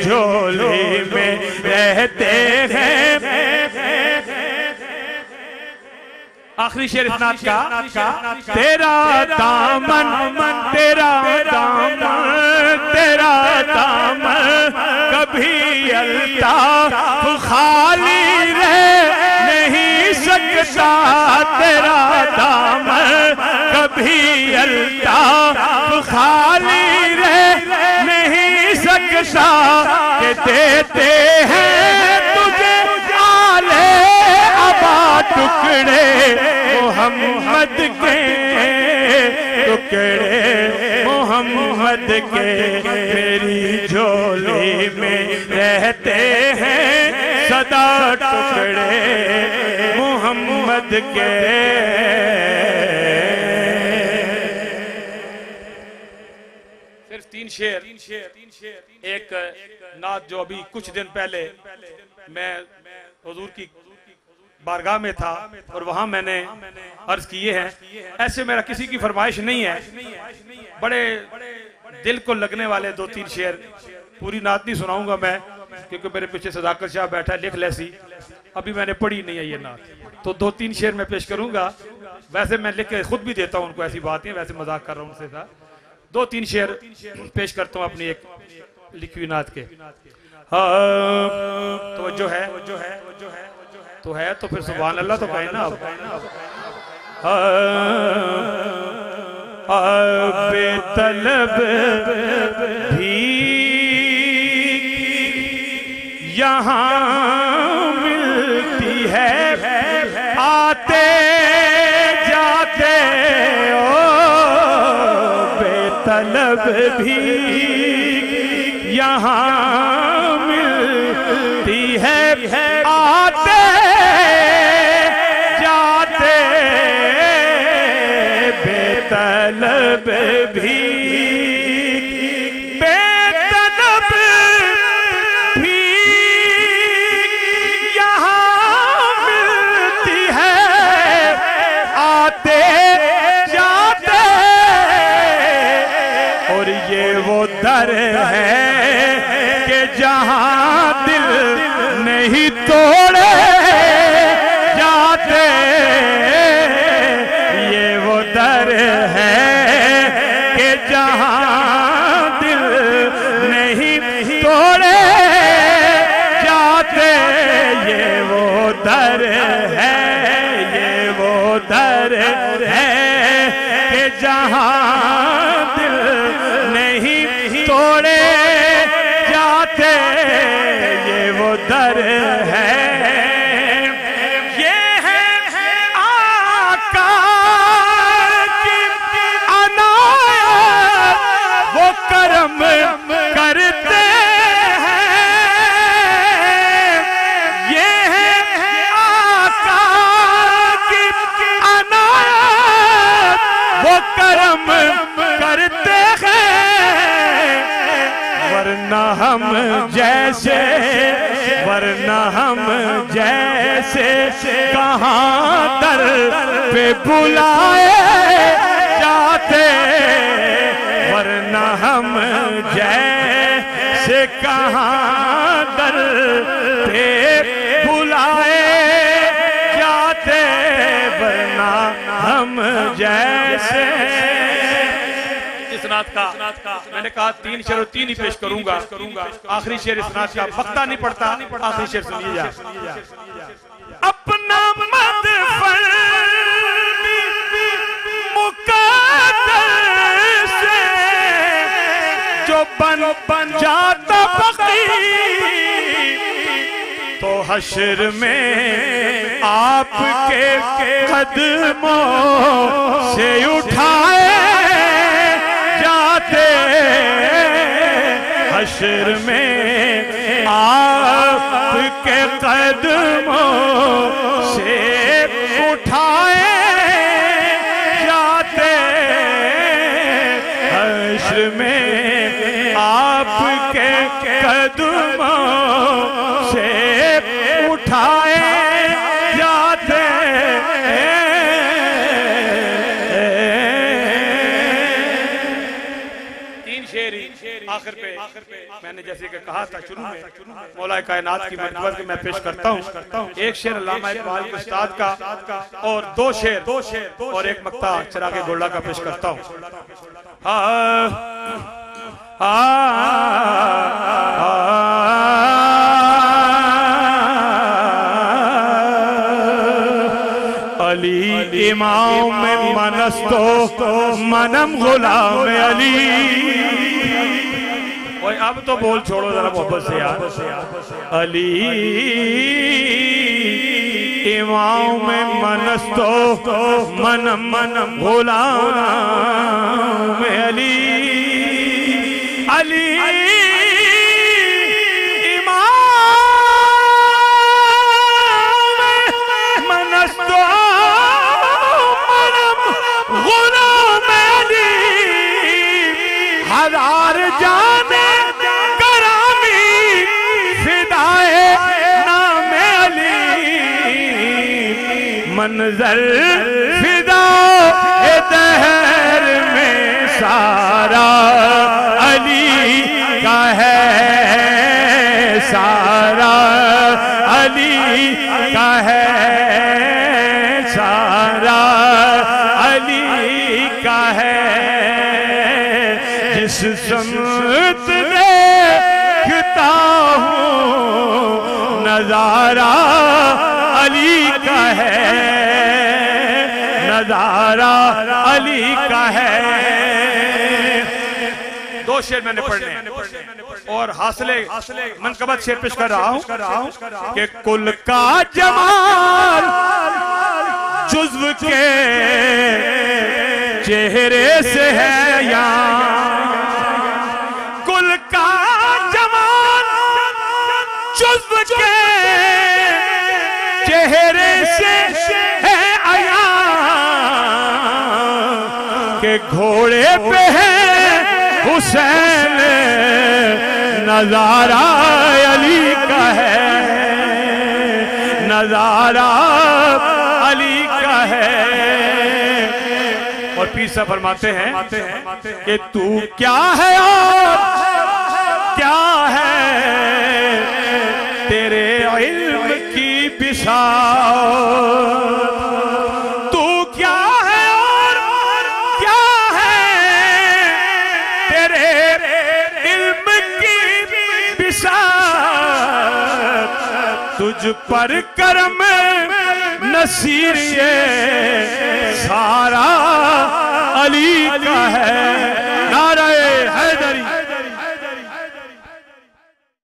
झोली में रहते हैं। आखिरी शेर इस नात का, तेरा दामन तेरा दामन तेरा दामन कभी अल्ताफ खाली रह नहीं सकता, तेरा दामन कभी अल्ताफ खाली रह नहीं सकता, के देते हैं तुझे आले अबा टुकड़े मोहम्मद के, टुकड़े मोहम्मद के मेरी झोली में रहते हैं सदा, टुकड़े मोहम्मद के। सिर्फ तीन शेर। एक नात जो अभी कुछ दिन पहले मैं हुजूर की बारगाह में था और वहां मैंने अर्ज किए हैं। ऐसे मेरा किसी की फरमाइश नहीं है, बड़े दिल को लगने वाले दो तीन शेर। पूरी नात नहीं सुनाऊंगा मैं, क्योंकि मेरे पीछे सदाकत शाह बैठा लिख लेसी, अभी मैंने पढ़ी नहीं है ये नात, तो दो तीन शेर मैं पेश करूंगा। वैसे मैं लिख के खुद भी देता हूँ उनको, ऐसी बात है, वैसे मजाक कर रहा हूँ उनसे था। दो तीन शेर पेश करता हूँ अपनी एक लिखी हुई नात के। तो जो है तो है तो फिर सुभान अल्लाह तो कहे ना। बेतलब भी यहाँ मिलती है, आते जाते ओ बेतलब भी यहाँ मिलती है, आते जाते बेतलब भी, बेतलब भी यहाँ मिलती है, आते जाते, और ये वो दर है कि जहाँ दिल नहीं तोड़े जाते, ये वो दर है कि जहाँ दिल नहीं तोड़े जाते, ये वो दर है, ये वो दर है कि जहाँ दिल नहीं तोड़े जाते, ये वो दर है। ये है आका की अनायत, वो करम करते हैं। ये है आका की अनायत, वो करम करते हैं। वरना हम जैसे, वरना हम जैसे कहाँ दर पे बुलाए जाते, वरना हम जैसे कहाँ दर पे बुलाए जाते, वरना हम जैसे। इस नात का मैंने कहा तीन शेर और तीन ही पेश करूंगा। आखिरी शेर इस नात का वक्ता नहीं पड़ता, आखिरी शेर सुनिए जा। अपना मदफन मुकद्दर से जो बन जाता फकीर, तो हश्र में आपके कदमों से उठाए जाते, हश्र में आपके कदमों से उठाए जाते, हश्र में आपके कदमों से उठाए जाते। आखिर पे मैंने जैसे कि कहा था शुरू में, मौला कायनात की मरतबत मैं पेश करता हूँ। एक शेर अल्लामा इकबाल के उस्ताद का और दो शेर और एक मक्ता चिरागे गोल्डा का पेश करता हूँ। अली इमाम मनस्तो मनम गुलाम अली। ओए अब तो बोल छोड़ो जरा मोहब्बत से यार। अली इमाम मनस्तो मनम गुलाम अली। अली इमाम मनस्तो मनम गुलाम अली। हजार जाने करामी फिदाए नाम अली। मंजर फिदा दहर में सारा अली का है, सारा अली का है, सारा अली का है। जिस समत देखता हूँ नजारा अली का है, नजारा अली का है। दो शेर मैंने पढ़ने और हासिले मनकबत शेर पेश कर रहा हूँ कि कुल का जमाल जुज़्व के चेहरे से है यहाँ। कुल का जमाल जुज़्व के चेहरे से है आया। के घोड़े पे है हुसैन नजारा अली का है, नजारा अली का है। और पीर साहब फरमाते हैं कि तू क्या है और क्या है, तेरे इल्म की बिसात। तू क्या है और क्या है, तेरे इल्म की बिसात। तुझ पर करम नसीर ये सारा अली का है। नारे हैदरी।